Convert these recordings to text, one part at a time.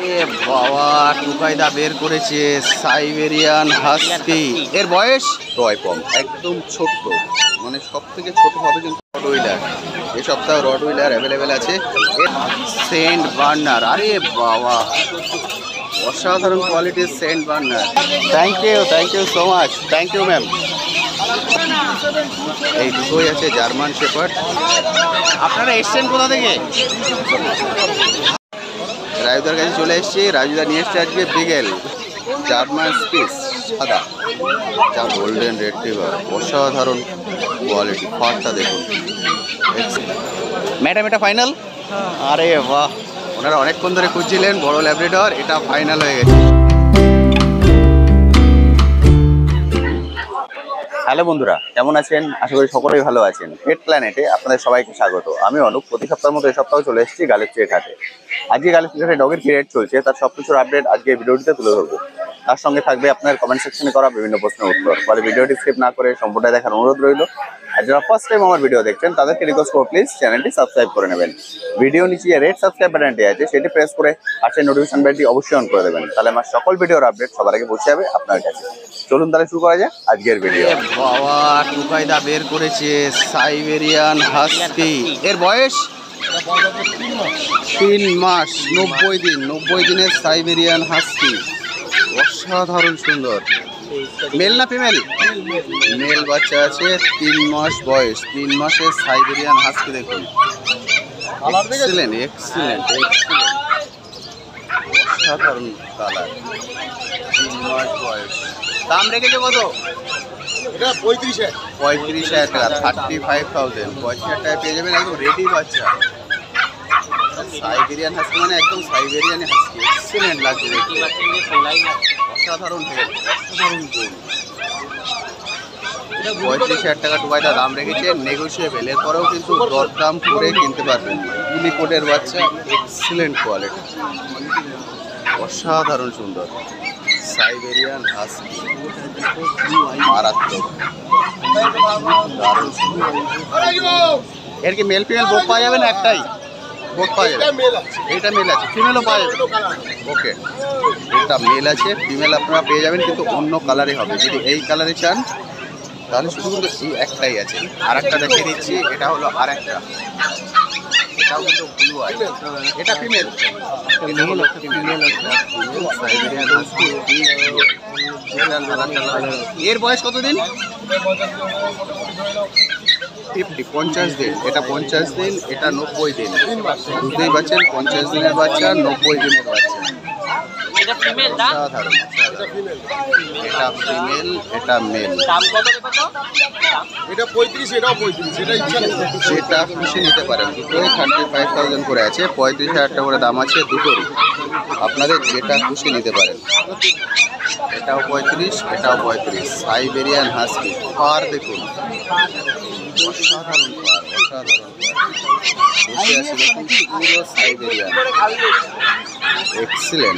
এ বাবা, টুকাইদা বের করেছে সাইবেরিয়ান হাস্কি। এর বয়স টয় পম, একদম ছোট্ট, মানে সব থেকে ছোট হবে কিন্তু রড হুইলার। এ সপ্তাহ রড হুইলার অ্যাভেলেবেল আছে। সেন্ট বার্নার, আরে বাবা, অসাধারণ কোয়ালিটির Saint Bernard. Thank you so much, thank you ma'am. এই দুটোই আছে জার্মান শেপার্ড। আপনারা এসছেন কোথা থেকে? রাজুদার কাছে চলে এসেছি। রাজুদা নিয়ে এসছে আজকে বিগেল জার্মান স্পিস, সাদা, যা গোল্ডেন রেট্রিভার, অসাধারণ কোয়ালিটি। ফারটা দেখুন। ম্যাডাম এটা ফাইনাল? আরে বাহ, ওনারা অনেকক্ষণ ধরে খুঁজছিলেন বড় ল্যাব্রাডর, এটা ফাইনাল হয়ে গেছে। হ্যালো বন্ধুরা, কেমন আছেন? আশা করি সকলেই ভালো আছেন। পেট প্ল্যানেটে আপনাদের সবাইকে স্বাগত। আমি অনুপ। প্রতি সপ্তাহের মতো এই সপ্তাহে চলে এসেছি গালিফিয়া ঘাটে। আজকে গালিফিয়া ঘাটে ডগের কি রেট চলছে তার সব কিছুর আপডেট আজকে ভিডিওটিতে তুলে ধরবো। তার সঙ্গে থাকবে আপনার কমেন্ট সেকশনে করা বিভিন্ন প্রশ্নের উত্তর। ফলে ভিডিওটি স্কিপ না করে সম্পূর্ণ দেখার অনুরোধ রইল। আর যারা ফার্স্ট টাইম আমার ভিডিও দেখছেন তাদেরকে রিকোয়েস্ট করব প্লিজ চ্যানেলটি সাবস্ক্রাইব করে নেবেন। ভিডিও নিচে রেড সাবস্ক্রাইব বাটনটি আছে, সেটি প্রেস করে পাশের নোটিফিকেশন বেলটি অবশ্যই অন করে দেবেন। তাহলে আমার সকল ভিডিওর আপডেট সবার আগে পৌঁছে যাবে আপনার কাছে। চলুন তাহলে শুরু করা যাক আজকের ভিডিও। বাবা, টুকাইদা বের করেছে সাইবেরিয়ান হাস্কি। এর বয়স 3 মাস 90 দিন। 90 দিনের সাইবেরিয়ান হাস্কি, অসাধারণ সুন্দর। মেল না ফিমেল? মেল বাচ্চা আছে, 3 মাস বয়স। 3 মাসের সাইবেরিয়ান হাস্কি দেখুন। এক্সিলেন্ট, অসাধারণ কালার। 3 মাস বয়স। দাম রেখেছে কত? এটা 35,000 টাকা, 35,000। 35,000 টাকা পেয়ে যাবেন একদম রেডি বাচ্চা। সাইবেরিয়ান হাস্কি মানে একদম সাইবেরিয়ান হাস্কি, এক্সিলেন্ট লাগছে দেখতে। অসাধারণ হেড, অসাধারণ গোল। 35,000 টাকা টুকাইদা দাম রেখেছে, নেগোসিয়েবল। এরপরেও কিন্তু দরদাম করে কিনতে পারবেন। ইউনিকোডের বাচ্চা, এক্সিলেন্ট কোয়ালিটি, অসাধারণ সুন্দর সাইবেরিয়ান হাস্কি, মারাত্মক, দারুণ সুন্দর। এর কি মেল ফিমেল বোধ পাওয়া যাবে না? একটাই বোধ পাওয়া যাবে। এইটা মেল আছে, ফিমেলও পাওয়া যাবে। ওকে, এটা মেল আছে, ফিমেল আপনারা পেয়ে যাবেন, কিন্তু অন্য কালারে হবে। যদি এই কালারে চান তাহলে শুধু কিন্তু এই একটাই আছে। আর একটা দেখিয়ে দিচ্ছি, এটা হলো আর একটা, এটাও কিন্তু ব্লু আই। এটা ফিমেল, সাইবেরিয়ান হাস্কি। এর বয়স কতদিন? 50 দিন। এটা 50 দিন, এটা 90 দিন। বুঝতেই পারছেন, 50 দিনের বাচ্চা, 90 দিনের বাচ্চা। এটা ফিমেল না? সাধারণ, এটা ফিমেল, এটা মেল। দাম কত? এটা 35, এটাও 35, এটা ইচ্ছা নেই। সেটা খুশি নিতে পারেন। দুটোই 35,000 করে আছে, 35,000 টাকা করে দাম আছে দুটোরই। আপনাদের যেটা খুশি নিতে পারেন। এটাও 35, এটাও 35। সাইবেরিয়ান হাস্কি, পার দেখুন, অসাধারণ পার, অসাধারণ পার। বসে আছে দেখুন, পুরো সাইবেরিয়ান, এক্সিলেন্ট।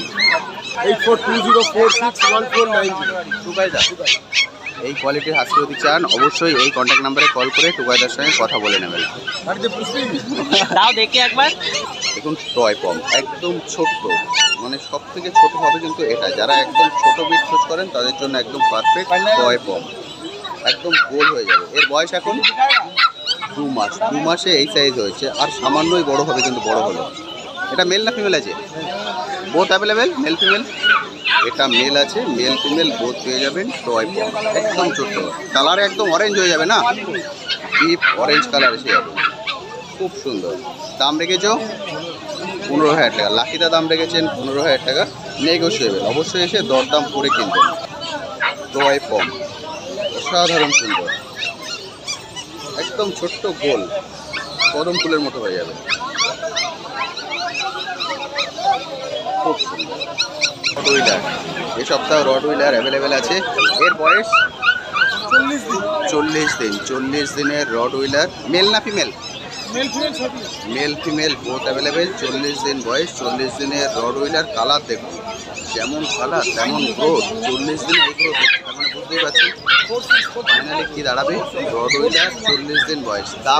8420461490 এই কোয়ালিটির হাস্কি যদি চান অবশ্যই এই কন্ট্যাক্ট নাম্বারে কল করে টুকাইদার সঙ্গে কথা বলে নেবেন। দাও দেখি একবার। দেখুন টয় পম, একদম ছোট্ট, মানে সব থেকে ছোট হবে কিন্তু এটা। যারা একদম ছোট বিট খোঁজ করেন তাদের জন্য একদম পারফেক্ট টয় পম, একদম গোল হয়ে যাবে। এর বয়স এখন 2 মাস। 2 মাসে এই সাইজ হয়েছে, আর সামান্যই বড় হবে কিন্তু বড় হলো। এটা মেল না ফিমেল আছে? Both available, male female. এটা মেল আছে, মেল ফিমেল বোথ পেয়ে যাবেন। টয় পম, একদম ছোট্ট, কালারে একদম অরেঞ্জ হয়ে যাবে না, ডিপ অরেঞ্জ কালার এসে যাবে, খুব সুন্দর। দাম রেখেছো 15,000 টাকা। লাকিদা দাম রেখেছেন 15,000 টাকা, নেগোসিয়েবল। অবশ্যই এসে দরদাম করে কিনবেন। টয় পম, অসাধারণ সুন্দর, একদম ছোট্ট গোল, কদম ফুলের মতো হয়ে যাবে, খুব সুন্দর। রড হুইলার, এ সপ্তাহ রড হুইলার অ্যাভেলেবেল আছে। এর বয়স 40 দিন। 40 দিনের রড হুইলার। মেল না female? Male female both available. 40 দিন বয়স, 40 দিনের রড হুইলার। কালার দেখুন, যেমন কালার তেমন গ্রোথ, 40 দিন এই গ্রোথ, তার মানে বুঝতেই পারছেন ফাইনালি কি দাঁড়াবে। রড উইলার 40 দিন বয়স, দাম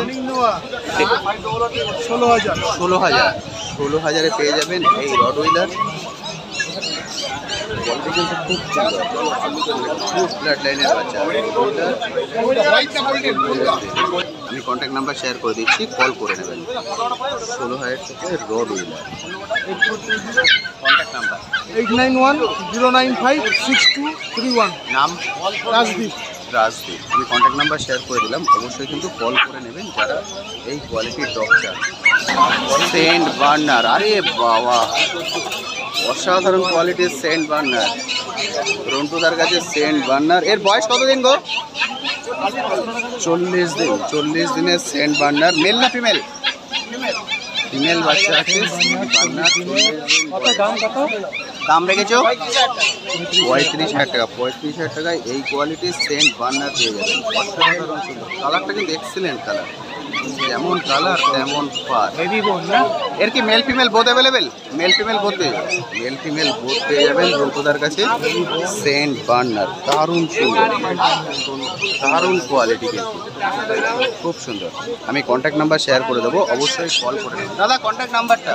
16,000 পেয়ে যাবেন এই রড উইলার। কোয়ালিটি কিন্তু খুব সুন্দর, খুব ব্লাড লাইনের বাচ্চা। আমি কন্ট্যাক্ট নাম্বার শেয়ার করে দিচ্ছি, কল করে নেবেন। 16,000 থেকে রড উইলার। Contact number 8910956231। নাম রাজদীপ। রাজদীপ। আমি কন্ট্যাক্ট নাম্বার শেয়ার করে দিলাম, অবশ্যই কিন্তু কল করে নেবেন যারা এই কোয়ালিটির ডগ চান। সেন্ট বার্নার, আরে বাবা অসাধারণ কোয়ালিটির সেন্ট বার্নার। রন্টুদার কাছে সেন্ট বার্নার। এর বয়স কতদিন গো? 40 দিন। 40 দিনের সেন্ট বার্নার। মেল না ফিমেল? ফিমেল বাচ্চা আছে সেন্ট বার্নার। 40 দিন বয়স। দাম রেখেছো 35,000 টাকা। 35,000 টাকায় এই কোয়ালিটির সেন্ট বার্নার পেয়ে যাবেন। অসাধারণ সুন্দর। কালারটা কিন্তু এক্সিলেন্ট কালার, যেমন কালার তেমন পার। এর কি male female both available? Male female both পেয়ে যাবেন। মেল ফিমেল বোথ পেয়ে যাবেন রূপদার কাছে। সেন্ট বার্নার দারুণ সুন্দর, দারুণ কোয়ালিটি, কিন্তু খুব সুন্দর। আমি কন্ট্যাক্ট নাম্বার শেয়ার করে দেবো, অবশ্যই কল করে নেবেন। দাদা কন্ট্যাক্ট নাম্বারটা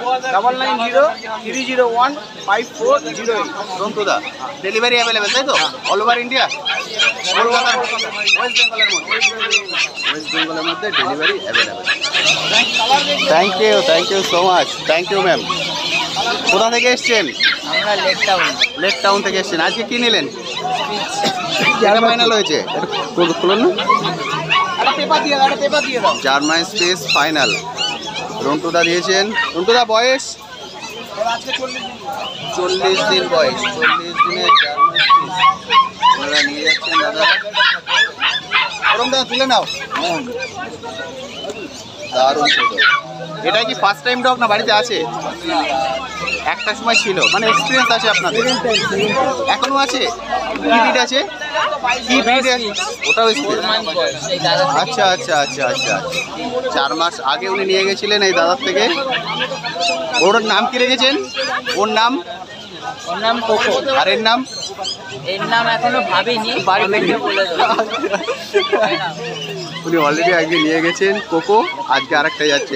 9903015408। রন্টুদা। ডেলিভারি অ্যাভেলেবেল তাই তো? All over India? কলকাতার ওয়েস্ট বেঙ্গলের মধ্যে delivery available. Thank you so much. Thank you ma'am. কোথা থেকে এসছেন? আমরা লেক টাউন থেকে এসছেন। আজকে কি নিলেন? ফাইনাল হয়েছে, খুলুন না। জার্মান স্পেস ফাইনাল রন্টুদা দিয়েছেন। রন্টুদা বয়স 40 দিন বয়স। 40 দিনের জার্মান স্পেস আপনারা নিয়ে যাচ্ছেন দাদা। দাদা তুলে নাও। দারুণ সুন্দর। এটা কি ফার্স্ট টাইম ডগ না বাড়িতে আছে? একটা সময় ছিল, মানে এক্সপিরিয়েন্স আছে আপনাদের? এখনো আছে? কি ব্রিড আছে? কি ব্রিড আছে? ওটাও আচ্ছা আচ্ছা আচ্ছা আচ্ছা। 4 মাস আগে উনি নিয়ে গেছিলেন এই দাদার থেকে। ওর নাম কি রেখেছেন? ওর নাম কোকো। আর এর নাম? এর নাম এখনো ভাবিনি, বাড়িতে বলে দেবো। উনি অলরেডি আগে নিয়ে গেছেন কোকো, আজকে আরেকটা যাচ্ছে।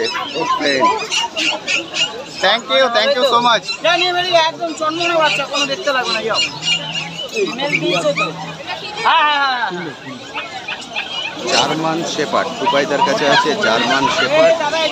Thank you so much. একদম চন্মনা বাচ্চা, কোনো দেখতে লাগবে না। জার্মান শেপার্ড দুবাইদার কাছে আছে। জার্মান শেপার্ড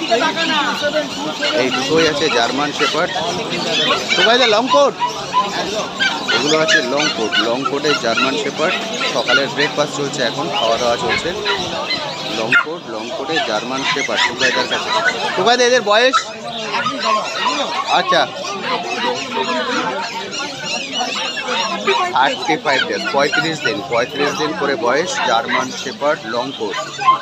এই দুটোই আছে। জার্মান শেপার্ড দুবাইদার লং কোট, এগুলো আছে লং কোট। লং কোটে জার্মান শেপার্ড। সকালের ব্রেকফাস্ট চলছে, এখন খাওয়া দাওয়া চলছে। লং কোটে জার্মান শেপার্ড দুবাইদার কাছে। দুবাইদা এদের বয়স? আচ্ছা 35 ডেজ, 35 দিন করে বয়স। জার্মান শেপার্ড লং কোট,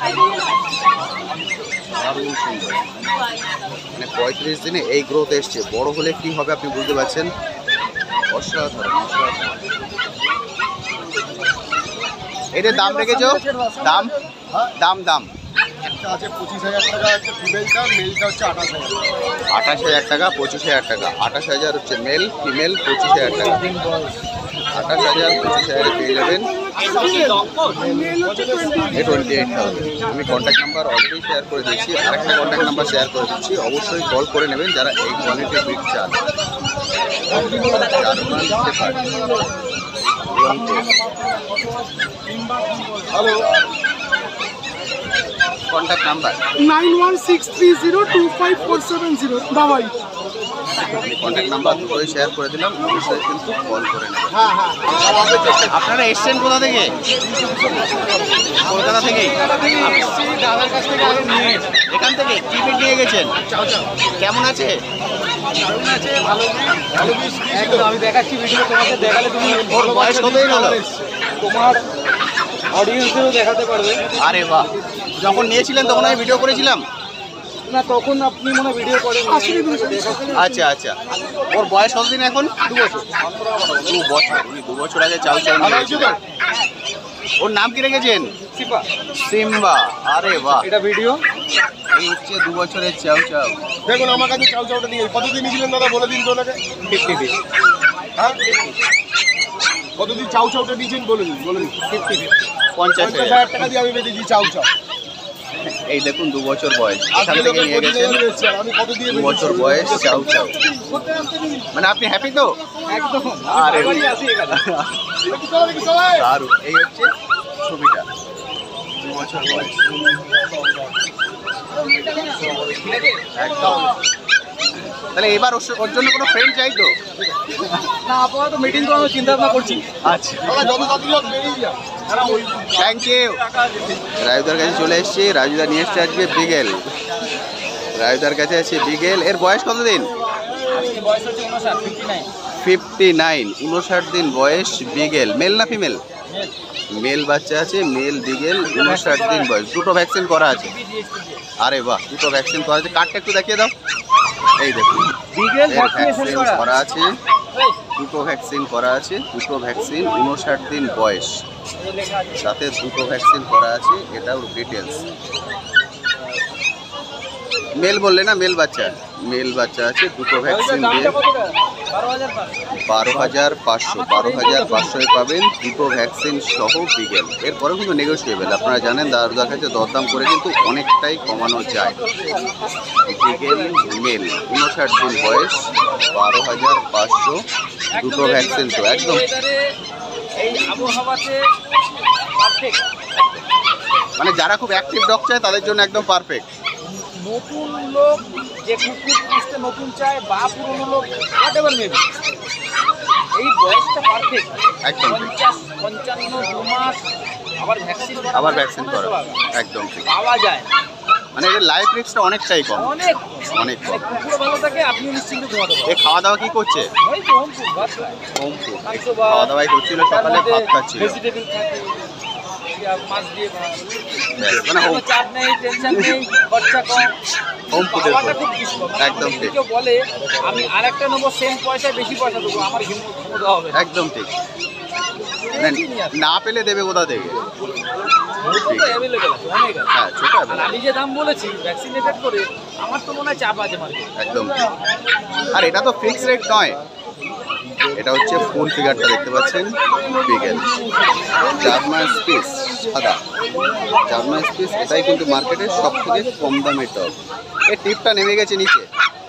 দারুণ সুন্দর। মানে 35 দিনে এই গ্রোথ এসছে। বড় হলে কি হবে আপনি বুঝতে পারছেন? অসাধারণ। এদের দাম রেখেছো? দাম দাম দাম একটা আছে 25,000 টাকা, আছে ফিমেলটা, মেলটা হচ্ছে 28,000। 28,000 টাকা, 25,000 টাকা। 28,000 হচ্ছে মেল, ফিমেল 25,000 টাকা। 28,000 25,000 পেয়ে যাবেন। 28,000। আমি কন্ট্যাক্ট নাম্বার অলরেডি শেয়ার করে দিচ্ছি, আরেকটা কন্ট্যাক্ট নাম্বার শেয়ার করে দিচ্ছি, অবশ্যই কল করে নেবেন যারা এই কোয়ালিটির ব্রিড চান। German shepherd long coat. Hello, contact number 9163025470। Babai আমি কন্ট্যাক্ট নাম্বার দুটোই শেয়ার করে দিলাম, অবশ্যই কিন্তু কল করে নেবেন। আপনারা এসছেন কোথা থেকে? কলকাতা থেকেই। দাদার কাছ থেকে আগে নিয়ে এখান থেকে কি ব্রিড নিয়ে গেছেন? কেমন আছে? একদম আমি দেখাচ্ছি ভিডিও, তোমাকে দেখালে তুমি ওর বয়স কতদিন হলো? তোমার অডিয়েন্সদেরও দেখাতে পারবে। আরে বাহ, যখন নিয়েছিলেন তখন আমি ভিডিও করেছিলাম না, তখন আপনি মনে ভিডিও করেন। আচ্ছা আচ্ছা। ওর বয়স কতদিন এখন? 2 বছর। 2 বছর। উনি 2 বছর আগে চাউ চাউ নিয়েছিলেন। ওর নাম কি রেখেছেন? সিম্বা। আরে বাহ, এটা ভিডিও। এই হচ্ছে 2 বছরের চাউ চাউ। দেখুন আমার কাছে চাউ চাউটা নিয়ে কতদিন নিয়েছিলেন দাদা বলে দিন তো ওনাকে। 50 দিন। হ্যাঁ কত দিয়ে চাউ চাউটা দিয়েছেন বলে দিন 50,000 50,000 টাকা দিয়ে আমি বেঁধেছি চাউ চাউ। এই দেখুন 2 বছর বয়স এখান আজকে থেকে লোকের নিয়ে গেছেন, 50,000 বেচছে, আর আমি কত দিয়ে 2 বছর বয়স চাউ চাউ। মানে আপনি হ্যাপি তো? একদম আরে এবারই আসি এখানে। দারুণ। এই হচ্ছে ছবিটা, 2 বছর বয়স একদম। তাহলে এবার ওর জন্য কোনো ফ্রেন্ড চাই তো? না আপাতত মিটিং করানোর চিন্তা ভাবনা করছি। আচ্ছা, দাদা যত তাড়াতাড়ি হোক বেরিয়ে যা। Thank you. রাজুদার কাছে চলে এসেছি, রাজুদা নিয়ে এসছে আজকে বিগেল। রাজুদার কাছে আছে বিগেল। এর বয়স কত দিন? বয়স হচ্ছে 59, 59, 59 দিন বয়স বিগেল। মেল না ফিমেল? মেল বাচ্চা আছে, মেল বিগেল, 59 দিন বয়স। দুটো ভ্যাকসিন করা আছে। আরে বাহ, দুটো ভ্যাকসিন করা আছে। কার্ডটা একটু দেখিয়ে দাও। এই দেখুন, বিগেল এর ভ্যাকসিনেশন ভ্যাকসিন করা আছে, দুটো ভ্যাকসিন করা আছে, দুটো ভ্যাকসিন 59 দিন বয়স, সাথে দুটো ভ্যাকসিন করা আছে। এটা ওর ডিটেলস। মেল বললে না? মেল বাচ্চা, মেল বাচ্চা আছে, দুটো ভ্যাকসিন দিয়ে 12,500, 12,500 পাবেন, দুটো ভ্যাকসিন সহ বিগেল। এরপরেও কিন্তু নেগোসিয়েবল। আপনারা জানেন দাদার কাছে দরদাম করে কিন্তু অনেকটাই কমানো যায়। বিগেল মেল, 59 দিন বয়স, 12,500, দুটো ভ্যাকসিন তো একদম এই আবহাওয়াতে পারফেক্ট। মানে যারা খুব অ্যাক্টিভ ডগ চায় তাদের জন্য একদম পারফেক্ট। নতুন লোক যে কুকুর পুষতে নতুন চায় বা পুরনো লোক হোয়াটএভার মেবি, এই বয়সটা পারফেক্ট। একদম ঠিক। 50, 55, 2 মাস আবার ভ্যাকসিন করা একদম ঠিক। পাওয়া যায় মানে এর লাইফ রিস্কটা অনেকটাই কম, অনেক অনেক কম। কুকুর ভালো থাকে, আপনি নিশ্চিন্তে ঘুমাতে এ খাওয়া দাওয়া কি করছে? ওই তো হোম ফুড ভাত খায়। হোম ফুড মাংস বা খাওয়া দাওয়াই করছিল, সকালে ভাত খাচ্ছিল। ভেজিটেবল থাকে, মাছ দিয়ে ভাত। ব্যাস, মানে কোনো চাপ নেই, টেনশন নেই, খরচা কম। হোম ফুডের পাওয়াটা খুব বেশি। একদম ঠিক। কেউ বলে আমি আরেকটা নেবো, সেম পয়সায় বেশি পয়সা দেবো, আমার ঘুমোতে হবে। একদম ঠিক। মানে না পেলে দেবে কোথা থেকে? অ্যাভেলেবেল আছে, অনেক আছে। হ্যাঁ, ছোট আর আমি যে দাম বলেছি ভ্যাকসিনেটেড করে, আমার তো মনে হয় চাপ আছে মার্কেটে। একদম ঠিক। আর এটা তো ফিক্স রেট নয়, এটা হচ্ছে ফুল ফিগারটা দেখতে পাচ্ছেন, বিগেল জার্মান স্পিস, সাদা জার্মান স্পিস। এটাই কিন্তু মার্কেটের সব থেকে কম দামের ডগ। এই টিপটা নেমে গেছে নিচে,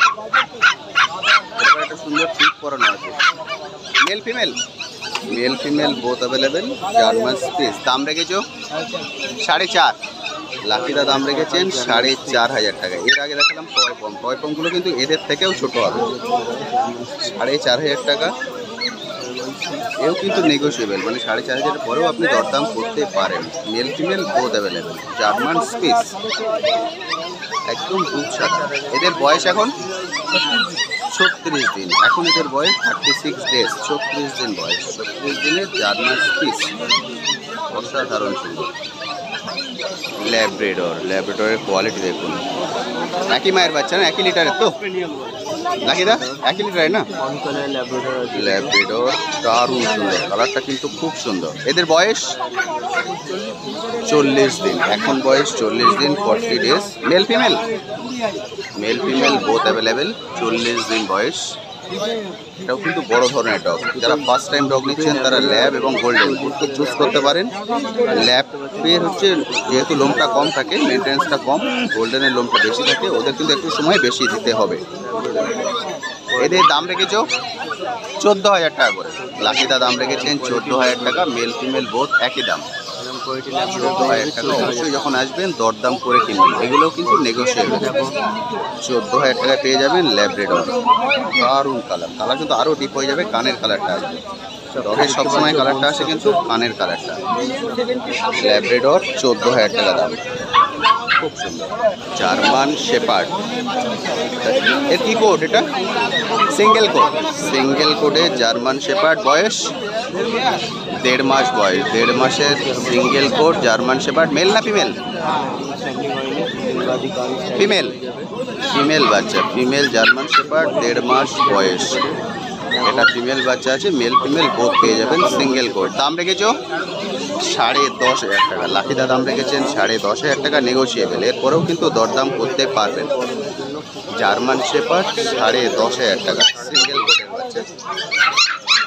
এবার একটা সুন্দর টিপ করানো আছে। Male female, male female both available. German spitz. দাম রেখেছো 4.5। লাকিদা দাম রেখেছেন 4,500 টাকা। এর আগে দেখালাম টয় পম, টয় পমগুলো কিন্তু এদের থেকেও ছোট হবে। 4,500 টাকা। এও কিন্তু নেগোসিয়েবল, মানে 4,500 পরেও আপনি দরদাম করতে পারেন। Male female both available. German spitz, একদম দুধ সাদা। এদের বয়স এখন 36 দিন। এখন এদের বয়স 36 ডেজ, 36 দিন বয়স। 36 দিনের জার্মান স্পিস, অসাধারণ সুন্দর। ল্যাব্রেডর, ল্যাব্রেডরের কোয়ালিটি দেখুন। একই মায়ের বাচ্চা না? 1 লিটারের তো লাকিদা? 1 লিটারের না? ল্যাব্রেডর দারুণ সুন্দর, কালারটা কিন্তু খুব সুন্দর। এদের বয়স 40 দিন। এখন বয়স 40 দিন, 40 days. Male female, male female both available. 40 দিন বয়স। এটাও কিন্তু বড় ধরনের ডগ। যারা ফার্স্ট টাইম ডগ নিচ্ছেন তারা ল্যাব এবং গোল্ডেন দুটো চুজ করতে পারেন। ল্যাবের হচ্ছে যেহেতু লোমটা কম থাকে, মেনটেন্যান্সটা কম, গোল্ডেনের লোমটা বেশি থাকে, ওদের কিন্তু একটু সময় বেশি দিতে হবে। এদের দাম রেখেছো 14,000 টাকা করে। লাকিদা দাম রেখেছেন 14,000 টাকা। মেল ফিমেল বোথ একই দাম, 14,000 টাকা। অবশ্যই যখন আসবেন দরদাম করে কিনবেন, এগুলোও কিন্তু নেগোসিয়েবল। 14,000 টাকা পেয়ে যাবেন ল্যাব্রেডর। দারুণ কালার, কালার কিন্তু আরও ডিপ হয়ে যাবে। কানের কালারটা আসবে, ডগের সবসময় কালারটা আসে কিন্তু কানের কালারটা। ল্যাব্রেডর 14,000 টাকা দাম, খুব সুন্দর। জার্মান শেপার্ড, এর কি কোড? এটা সিঙ্গেল কোড, সিঙ্গেল কোডে জার্মান শেপার্ড। বয়স 1.5 মাস বয়স, 1.5 মাসের single coat German shepherd. Male না ফিমেল? ফিমেল, ফিমেল বাচ্চা, ফিমেল জার্মান শেপার্ড, 1.5 মাস বয়স। এটা ফিমেল বাচ্চা আছে, মেল ফিমেল বোথ পেয়ে যাবেন। Single coat. দাম রেখেছো 10,500 টাকা। লাকিদা দাম রেখেছেন 10,500 টাকা, নেগোসিয়েবল। এরপরেও কিন্তু দরদাম করতে পারবেন। জার্মান শেপার্ড 10,500 টাকা, সিঙ্গেল কোডের বাচ্চা।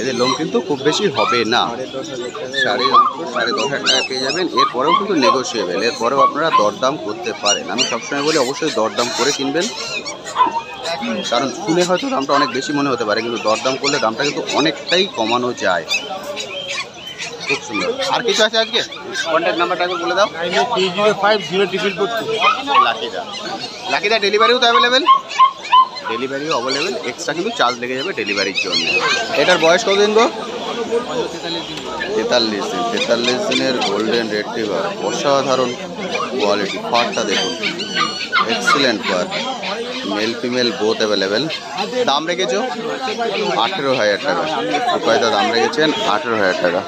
এদের লোম কিন্তু খুব বেশি হবে না, 10,500 টাকা পেয়ে যাবেন। এরপরেও কিন্তু নেগোসিয়েবল, এরপরেও আপনারা দরদাম করতে পারেন। আমি সবসময় বলি অবশ্যই দরদাম করে কিনবেন, কারণ শুনে হয়তো দামটা অনেক বেশি মনে হতে পারে, কিন্তু দরদাম করলে দামটা কিন্তু অনেকটাই কমানো যায়। খুব সুন্দর। আর কিছু আছে আজকে? কন্ট্যাক্ট নাম্বারটা একবার বলে দাও। 983000 লাকিদা ডেলিভারিও তো অ্যাভেলেবেল? ডেলিভারিও অ্যাভেলেবেল, এক্সট্রা কিন্তু চার্জ লেগে যাবে ডেলিভারির জন্য। এটার বয়স কতদিন গো? 43 দিনের গোল্ডেন রেট্রিভার, অসাধারণ কোয়ালিটি। ফারটা দেখুন, excellent fur, male female both available. দাম রেখেছো 18,000 টাকা। উপায়দা দাম রেখেছেন 18,000 টাকা।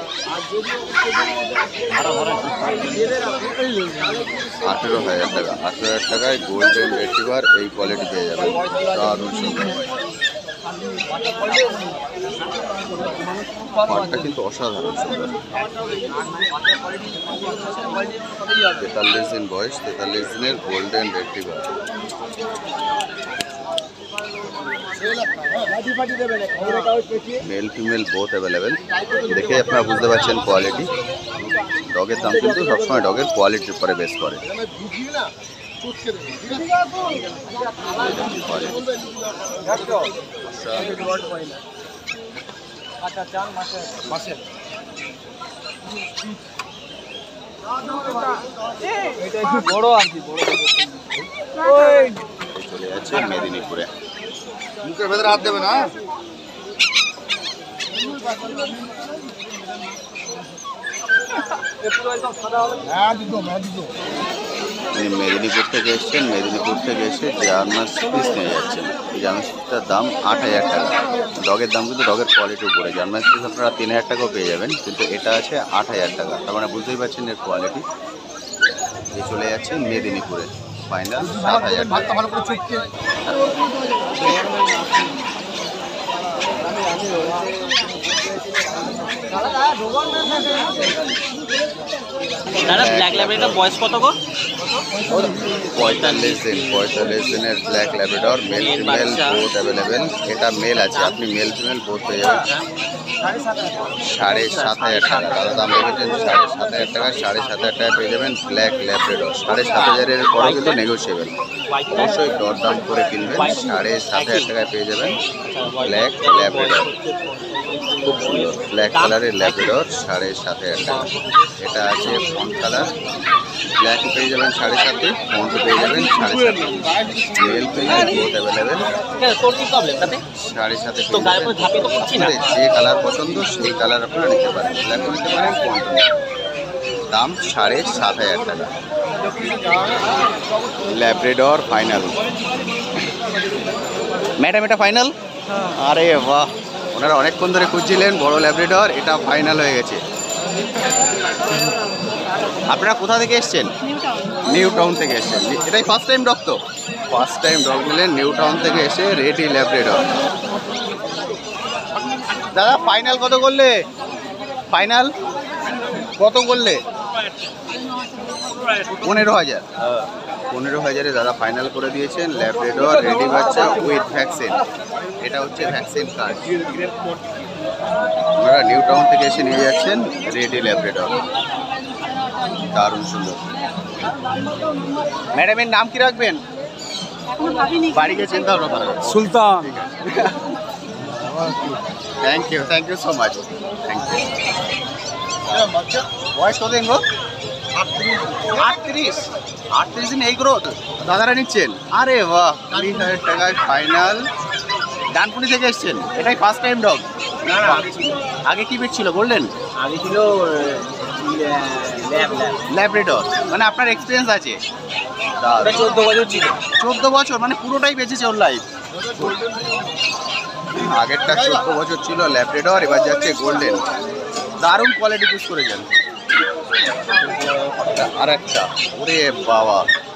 18,000 টাকা। 18,000 টাকায় গোল্ডেন রেট্রিভার এই কোয়ালিটি পেয়ে যাবেন, দারুণ সুন্দর। পাটটা কিন্তু অসাধারণ সুন্দর। 43 দিন বয়স, 43 দিনের golden retriever. Male female both available. দেখে আপনারা বুঝতে পারছেন কোয়ালিটি। ডগের দাম কিন্তু সবসময় ডগের কোয়ালিটির উপরে বেস করে। চলে যাচ্ছে মেদিনীপুরে। মুখের ভেতরে হাত দেবে না। মেদিনীপুর থেকে এসছেন, মেদিনীপুর থেকে এসে জার্মান পিস নিয়ে যাচ্ছেন। এই জার্মান পিসটার দাম 8,000 টাকা। ডগের দাম কিন্তু ডগের কোয়ালিটির উপরে। জার্মান পিস আপনারা 3,000 টাকাও পেয়ে যাবেন, কিন্তু এটা আছে 8,000 টাকা। তার মানে বুঝতেই পারছেন এর কোয়ালিটি। এই চলে যাচ্ছে মেদিনীপুরে, ফাইনাল 7,000 টাকা। দাদা ব্ল্যাক ল্যাবরেটর বয়স কত গো? 45 দিনের black labrador, male female both available. এটা মেল আছে, আপনি মেল ফিমেল বোথ পেয়ে যাবেন 7,500 টাকা। দাদা দাম রেখেছেন 7,500 টাকা। 7,500 টাকা পেয়ে যাবেন ব্ল্যাক ল্যাব্রাডর। 7,500-এর পরে কিন্তু নেগোসিয়েবল, অবশ্যই দরদাম করে কিনবেন। 7,500 টাকায় পেয়ে যাবেন ব্ল্যাক ল্যাব্রাডর। খুব সুন্দর ব্ল্যাক কালারের ল্যাব্রাডর, 7,500 টাকা। এটা আছে ফন্ট কালার, ব্ল্যাক পেয়ে যাবেন 7,500, ফন্ট পেয়ে যাবেন 7,500। মেল ফিমেল বোথ অ্যাভেলেবেল, তোর কি প্রবলেম তাতে? 7,500 তো গায়ের উপর ঝাঁপিয়ে তো পড়ছি না। যে কালার পছন্দ সেই কালার আপনারা নিতে পারেন। ব্ল্যাকও নিতে পারেন, ফন্ট দাম 7,500 টাকা। Labrador final. ম্যাডাম এটা ফাইনাল? আরে বাহ, ওনারা অনেকক্ষণ ধরে খুঁজছিলেন বড় ল্যাব্রাডর, এটা ফাইনাল হয়ে গেছে। আপনারা কোথা থেকে এসছেন? নিউ টাউন থেকে এসছেন। এটাই ফার্স্ট টাইম ডগ তো? ফার্স্ট টাইম ডগ নিলেন নিউ টাউন থেকে এসে, রেডি ল্যাব্রাডর। দাদা ফাইনাল কত করলে? ফাইনাল কত করলে? 15,000। 15,000-এ দাদা ফাইনাল করে দিয়েছেন ল্যাব্রাডর রেডি বাচ্চা উইথ ভ্যাকসিন। এটা হচ্ছে ভ্যাকসিন কার্ড। আপনারা নিউ টাউন থেকে এসে নিয়ে যাচ্ছেন রেডি ল্যাব্রাডর, দারুণ সুন্দর। ম্যাডামের নাম কি রাখবেন? বাড়িকে চিন্তা ভাবনা করা যাবে। Sultan. Thank you so much, thank you. বয়স কত গো? 38 দিন এই গ্রোথ দাদারা নিচ্ছেন? আরে বাহ, 20,000 টাকায় ফাইনাল। ডানপুরি থেকে এসছেন, এটাই ফার্স্ট টাইম ডগ? আগে কি বেট ছিল বললেন? আগে ছিল ল্যাব্রাডর, মানে আপনার এক্সপিরিয়েন্স আছে? 14 বছর ছিল। 14 বছর, মানে পুরোটাই বেঁচেছে ওর লাইফ। আগেরটা 14 বছর ছিল ল্যাব্রাডর, এবার যাচ্ছে গোল্ডেন। দারুণ কোয়ালিটি চুজ করেছেন। আর একটা, ওরে বাবা,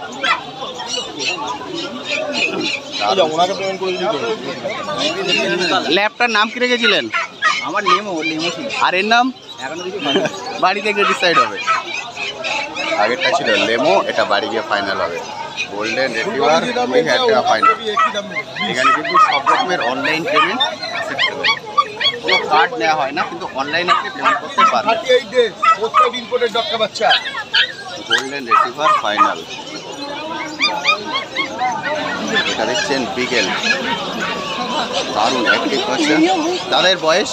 ল্যাবটার নাম কি রেখেছিলেন? আমার নেমো ছিল। আর এর নাম এখনো কিছু বাড়িতে গিয়ে ডিসাইড হবে। আগেরটা ছিল লেমো, এটা বাড়ি গিয়ে ফাইনাল হবে। গোল্ডেন রেট্রিভার 20,000 টাকা ফাইনাল। এখানে কিন্তু সব রকমের অনলাইন পেমেন্ট অ্যাকসেপ্টেবল, কোনো কার্ড নেওয়া হয় না, কিন্তু অনলাইনে আপনি পেমেন্ট করতে পারবেন। 38 ডেজ প্রত্যেক ইম্পোর্টেড ডক্টর বাচ্চা। Golden retriever final. এটা দেখছেন বিগেল, দারুণ অ্যাক্টিভ বাচ্চা। তাদের বয়স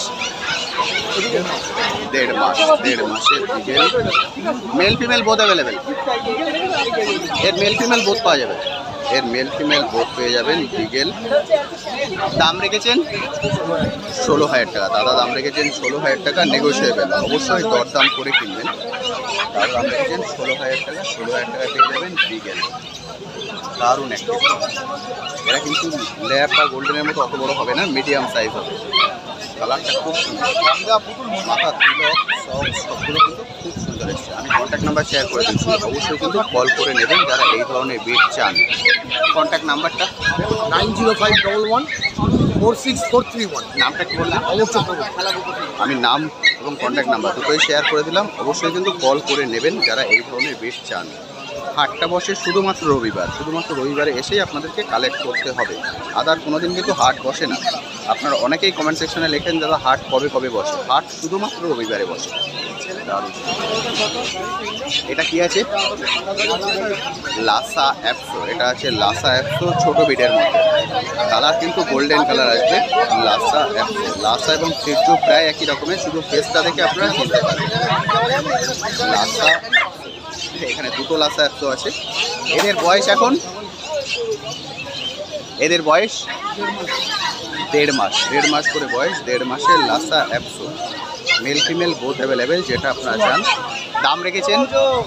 1.5 মাস। 1.5 মাসের beagle, male female both available. এর মেল ফিমেল বোথ পাওয়া যাবে, এর মেল ফিমেল বোথ পেয়ে যাবেন। বিগেল দাম রেখেছেন 16,000 টাকা। দাদা দাম রেখেছেন 16,000 টাকা, নেগোসিয়েবল, অবশ্যই দরদাম করে কিনবেন। দাদা দাম রেখেছেন 16,000 টাকা। 16,000 টাকা পেয়ে যাবেন বিগেল, দারুণ অ্যাক্টিভ। এরা কিন্তু ল্যাব বা গোল্ডেনের মতো অত বড় হবে না, মিডিয়াম সাইজ হবে। কালারটা খুব সুন্দর, মাথা তিলক সবগুলো কিন্তু খুব সুন্দর এসছে। আমি কন্ট্যাক্ট নাম্বার শেয়ার করে দিচ্ছি, অবশ্যই কিন্তু কল করে নেবেন যারা এই ধরনের বিট চান। কন্ট্যাক্ট নাম্বারটা 9051414641। নামটা কি বললাম? অবশ্যই আমি নাম এবং কন্ট্যাক্ট নাম্বার দুটোই শেয়ার করে দিলাম, অবশ্যই কিন্তু কল করে নেবেন যারা এই ধরনের বিট চান। হাটটা বসে শুধুমাত্র রবিবার, শুধুমাত্র রবিবারে এসেই আপনাদেরকে কালেক্ট করতে হবে। আদার কোনো দিন কিন্তু হাট বসে না। আপনারা অনেকেই কমেন্ট সেকশনে লেখেন দাদা হাট কবে কবে বসে। হাট শুধুমাত্র রবিবারে বসে। দারুণ। এটা কি আছে? লাসা অ্যাপসো। এটা আছে লাসা অ্যাপসো, ছোট বিটের মধ্যে। কালার কিন্তু গোল্ডেন কালার আসবে। লাসা অ্যাপসো, লাসা এবং চিত্র প্রায় একই রকমের, শুধু ফেসটা দেখে আপনারা চিনতে পারবেন। লাসা, এখানে দুটো লাসা অ্যাপসো আছে। এদের বয়স এখন, এদের বয়স 1.5 মাস। 1.5 মাস করে বয়স। 1.5 মাসের Lhasa apso, male female both available, যেটা আপনারা চান। দাম রেখেছেন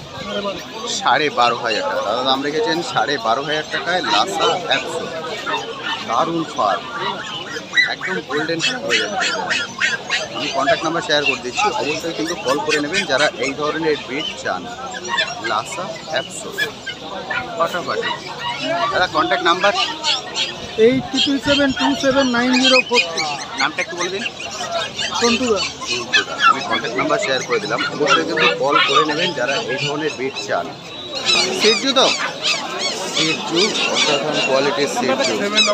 12,500 টাকা। দাদা দাম রেখেছেন 12,500 টাকায় লাসা অ্যাপসো। দারুণ ফার, একদম গোল্ডেন হয়ে যাবে। আমি কন্ট্যাক্ট নাম্বার শেয়ার করে দিচ্ছি, অবশ্যই কিন্তু কল করে নেবেন যারা এই ধরনের বিট চান। লাসা অ্যাপসো ফাটাফাটি। দাদা কন্ট্যাক্ট নাম্বার 8277279043। নামটা একটু বলে দিন। সন্টুদা। আমি কন্ট্যাক্ট নাম্বার শেয়ার করে দিলাম, অবশ্যই কিন্তু কল করে নেবেন যারা এই ধরনের বিট চান। সিটজু তো, সিটজু অসাধারণ কোয়ালিটির সিটজু।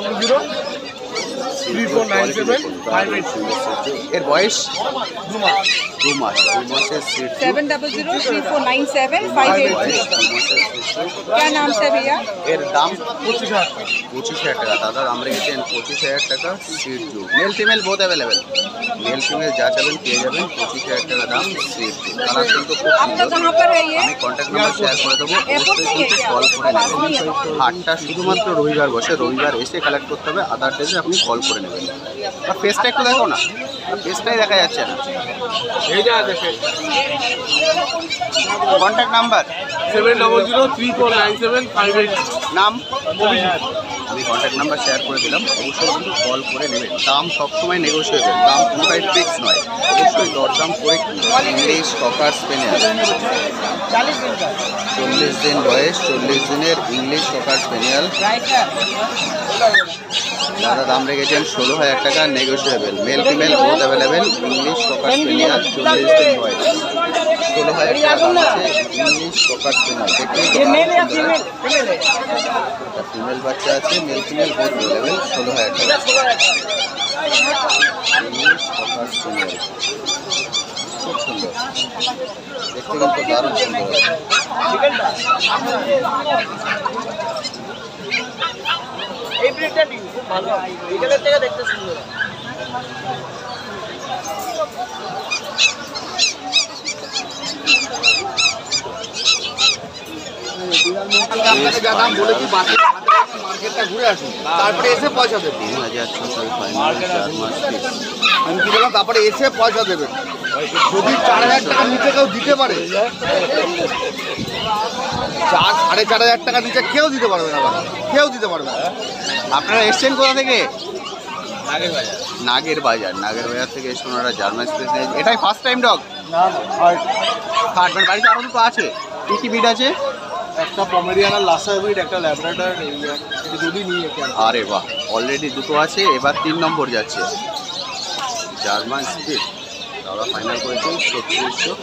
70349758। এর বয়স 2 মাস। 2 মাস। 2 মাসের সিটজু। 7003497583। क्या नाम से भैया? এর দাম 25,000 টাকা। 25,000 টাকা। দাদা দাম রেখেছেন 25,000 টাকা। Shih tzu male female both available, male female যা চাবেন পেয়ে যাবেন। 25,000 টাকা দাম সিটজু। কালার কিন্তু খুব आप लोग সুন্দর। कहाँ पर है ये? আমি কন্ট্যাক্ট নাম্বার শেয়ার করে দেবো, অবশ্যই কিন্তু কল করে নেবেন। হাটটা শুধুমাত্র রবিবার বসে, রবিবার এসে কালেক্ট করতে হবে, আদার ডেজে আপনি কল করে নেবেন। আর ফেসটা একটু দেখো না, ফেসটাই দেখা যাচ্ছে না। Contact number 7003497583। নাম আমি কন্ট্যাক্ট নাম্বার শেয়ার করে দিলাম, অবশ্যই কিন্তু কল করে নেবেন। দাম সবসময় নেগোসিয়েবল, দাম কোনোটাই ফিক্স নয়, অবশ্যই দরদাম করে কিনবেন। ইংলিশ ককার স্পেনিয়াল, 40 দিন বয়স, 40 দিনের ইংলিশ ককার স্পেনিয়াল। দাদা দাম রেখেছেন 16,000 টাকা, negotiable, male female both available. English cocker spaniel, 40 দিন বয়স, 16,000 টাকা দাম আছে। ইংলিশ ককার স্পেনিয়াল দেখতেই তো ফিমেল বাচ্চা আছে, মেল ফিমেল বোথ অ্যাভেলেবেল, 16,000 টাকা। ইংলিশ ককার স্পেনিয়াল খুব সুন্দর, দেখতে কিন্তু দারুণ সুন্দর। এই ব্রিডটা খুব ভালো, বিকেলের থেকে দেখতে সুন্দর। আপনাকে যা দাম বলেছি মার্কেটটা ঘুরে আসুন, তারপরে এসে পয়সা দেবেন। 3,600 ফাইনাল, 4 মাস ফিক্স। আমি কি বললাম, তারপরে এসে পয়সা দেবেন। যদি 4,000 টাকার নিচে কেউ দিতে পারে, 4,500 টাকার নিচে কেউ দিতে পারবে না, কেউ দিতে পারবে না। আপনারা এসছেন কোথা থেকে? নাগের বাজার। নাগের বাজার থেকে এসে ওনারা জার্মান স্পেস নিয়ে, এটাই ফার্স্ট টাইম ডগ? থার্ড, মানে বাড়িতে আরও দুটো আছে। কী কী বিট আছে? একটা পমেরিয়ান আর লাসা ব্রিড, একটা ল্যাব্রাডর, যদি নিয়ে। আরে বাহ, অলরেডি দুটো আছে, এবার 3 নম্বর যাচ্ছে। জার্মান স্পিড দাদা ফাইনাল করেছেন 3600।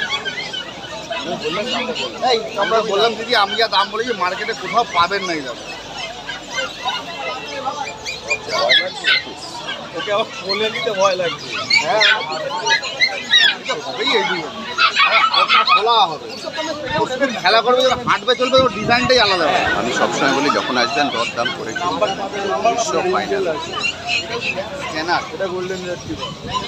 আমরা বললাম দিদি, আমি যা দাম বলেছি মার্কেটে কোথাও পাবেন না এই দাম। ওকে আবার কোলে নিতে ভয় লাগছে। হ্যাঁ হবেই এইটুকু হালকা খোলা হবে খেলা করবে যখন হাঁটবে চলবে ওর ডিজাইনটাই আলাদা হবে আমি সবসময় বলি যখন আসবেন দরদাম করে ফাইনাল স্ক্যানার এটা গোল্ডেন রিট্রিভার।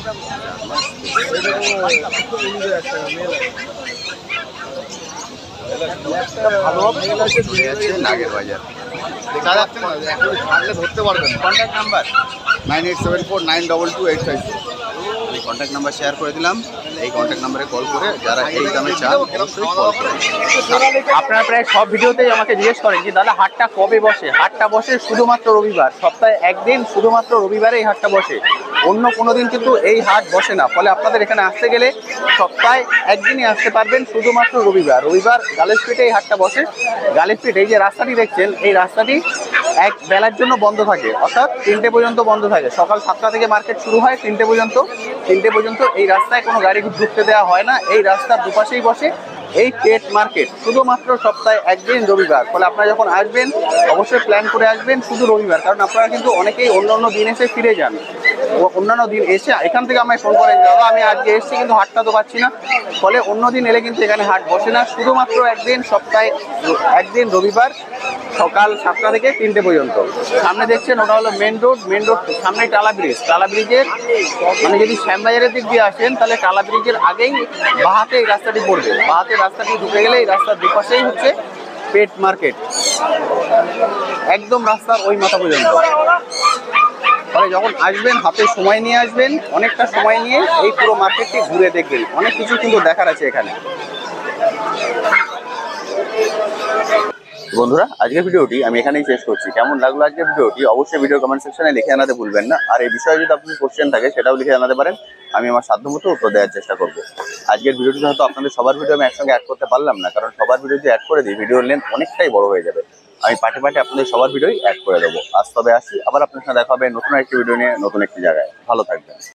ভালো হবে নাগের বাজার। দেখা যাচ্ছে না এখন ছাড়লে ধরতে পারবেন কন্ট্যাক্ট নাম্বার 9874922856 আমি কন্ট্যাক্ট নাম্বার শেয়ার করে দিলাম। এই কন্ট্যাক্ট নাম্বারে কল করে যারা এই দামে চান অবশ্যই কল করুন। আপনারা প্রায় সব ভিডিওতেই আমাকে জিজ্ঞেস করেন যে দাদা হাটটা কবে বসে। হাটটা বসে শুধুমাত্র রবিবার, সপ্তাহে একদিন, শুধুমাত্র রবিবারে এই হাটটা বসে। অন্য কোনো দিন কিন্তু এই হাট বসে না। ফলে আপনাদের এখানে আসতে গেলে সপ্তাহে একদিনই আসতে পারবেন, শুধুমাত্র রবিবার। রবিবার গালেসপিটে এই হাটটা বসে। গালেসপিট এই যে রাস্তাটি দেখছেন, এই রাস্তাটি এক বেলার জন্য বন্ধ থাকে, অর্থাৎ 3টে পর্যন্ত বন্ধ থাকে। সকাল 7টা থেকে মার্কেট শুরু হয় 3টে পর্যন্ত। 3টে পর্যন্ত এই রাস্তায় কোনো গাড়ি ঢুকতে দেওয়া হয় না। এই রাস্তার দুপাশেই বসে এই পেট মার্কেট, শুধুমাত্র সপ্তাহে একদিন রবিবার। ফলে আপনারা যখন আসবেন অবশ্যই প্ল্যান করে আসবেন শুধু রবিবার, কারণ আপনারা কিন্তু অনেকেই অন্য অন্য দিন এসে ফিরে যান। অন্যান্য দিন এসে এখান থেকে আমায় ফোন করেন দাদা আমি আজকে এসেছি কিন্তু হাটটা তো পাচ্ছি না। ফলে অন্য দিন এলে কিন্তু এখানে হাট বসে না, শুধুমাত্র একদিন, সপ্তাহে একদিন রবিবার, সকাল 7টা থেকে 3টে পর্যন্ত। সামনে দেখছেন ওটা হলো মেন রোড। মেন রোড সামনে টালা ব্রিজ। টালা ব্রিজের মানে যদি শ্যামবাজারের দিক দিয়ে আসেন তাহলে টালা ব্রিজের আগেই বাহাতে এই রাস্তাটি পড়বে। বাহাতে রাস্তাটি ঢুকে গেলে এই রাস্তার দুপাশেই হচ্ছে পেট মার্কেট, একদম রাস্তার ওই মাথা পর্যন্ত। ফলে যখন আসবেন হাতে সময় নিয়ে আসবেন, অনেকটা সময় নিয়ে এই পুরো মার্কেটটি ঘুরে দেখবেন। অনেক কিছু কিন্তু দেখার আছে এখানে। বন্ধুরা আজকের ভিডিওটি আমি এখানেই শেষ করছি। কেমন লাগলো আজকের ভিডিওটি অবশ্যই ভিডিও কমেন্ট সেকশনে লিখে জানাতে ভুলবেন না। আর এই বিষয়ে যদি আপনার কোশ্চেন থাকে সেটাও লিখে জানাতে পারেন, আমি আমার সাধ্যমতো উত্তর দেওয়ার চেষ্টা করবো। আজকের ভিডিওটি হয়তো আপনাদের সবার ভিডিও আমি একসঙ্গে অ্যাড করতে পারলাম না, কারণ সবার ভিডিও যদি অ্যাড করে দিই ভিডিওর লেন্থ অনেকটাই বড় হয়ে যাবে। আমি পার্টে পার্টে আপনাদের সবার ভিডিওই অ্যাড করে দেবো। আজ তবে আসি, আবার আপনার সাথে দেখা হবে নতুন একটি ভিডিও নিয়ে, নতুন একটি জায়গায়। ভালো থাকবেন।